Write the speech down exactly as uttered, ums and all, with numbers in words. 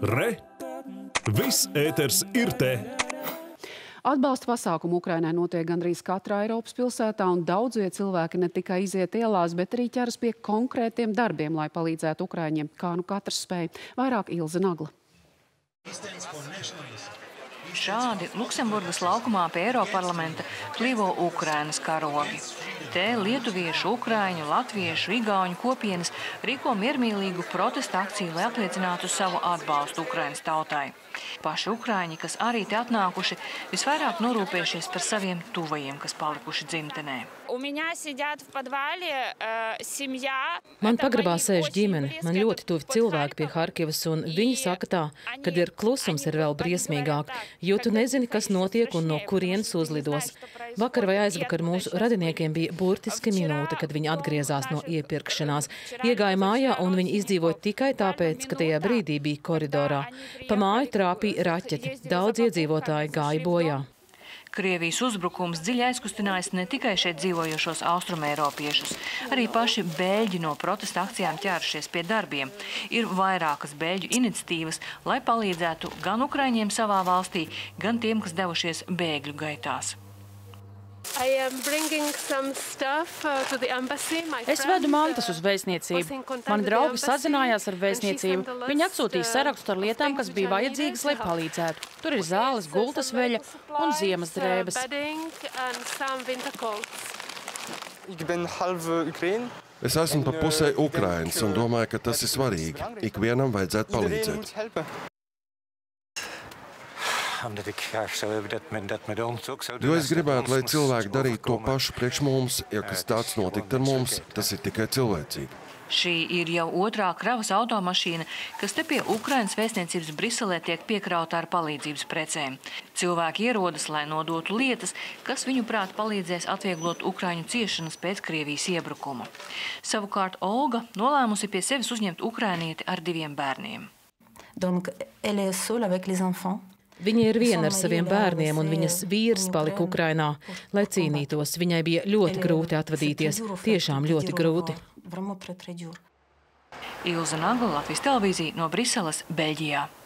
Re! Viss ēters ir te! Atbalsta pasākumu Ukrainai notiek gandrīz katrā Eiropas pilsētā, un daudz viet cilvēki ne tikai iziet ielās, bet arī ķeras pie konkrētiem darbiem, lai palīdzētu ukraiņiem, kā nu katrs spēj. Vairāk Ilze Nagla. Šādi Luksemburgas laukumā pie Eiroparlamenta klivo Ukrainas karogi. Te lietuviešu, ukraiņu, latviešu, igauņu kopienas rīko miermīlīgu protesta akciju, lai apliecinātu savu atbalstu Ukrainas tautai. Paši ukraiņi, kas arī te atnākuši, visvairāk norūpējušies par saviem tuvajiem, kas palikuši dzimtenē. Man pagrabā sēž ģimene, man ļoti tuvi cilvēki pie Harkivas, un viņi saka tā, kad ir klusums ir vēl briesmīgāk, jo tu nezini, kas notiek un no kurienes uzlidos. Vakar vai aizvakar mūsu radiniekiem bija burtiski minūte, kad viņi atgriezās no iepirkšanās. Iegāja mājā, un viņi izdzīvoja tikai tāpēc, ka tajā brīdī bija koridorā. Pa māju trāpīja raķeti, daudz iedzīvotāji gāja bojā. Krievijas uzbrukums dziļi aizkustinājis ne tikai šeit dzīvojošos austrumeiropiešus. Arī paši beļģi no protesta akcijām ķērušies pie darbiem. Ir vairākas beļģu iniciatīvas, lai palīdzētu gan ukraiņiem savā valstī, gan tiem, kas devušies bēgļu gaitās. Es vedu mantas uz vēstniecību. Mani draugi sazinājās ar vēstniecību. Viņi atsūtīja sarakstu ar lietām, kas bija vajadzīgas, lai palīdzētu. Tur ir zāles, gultas veļa un ziemas drēbes. Es esmu pa pusē Ukrainas un domāju, ka tas ir svarīgi. Ikvienam vajadzētu palīdzēt. Jo es gribētu, lai cilvēki darītu to pašu priekš mums, ja kas tāds notikt ar mums, tas ir tikai cilvēcīgi. Šī ir jau otrā kravas automašīna, kas te pie Ukrainas vēstniecības Briselē tiek piekrauta ar palīdzības precēm. Cilvēki ierodas, lai nodotu lietas, kas viņu prāt palīdzēs atvieglot ukraiņu ciešanas pēc Krievijas iebrukuma. Savukārt Olga nolēmusi pie sevis uzņemt ukrainieti ar diviem bērniem. Donc, elle est seule avec les enfants. Viņa ir viena ar saviem bērniem, un viņas vīrs palika Ukrainā, lai cīnītos. Viņai bija ļoti grūti atvadīties, tiešām ļoti grūti. Ilze Nagla, Latvijas televīzija no Briseles, Beļģijā.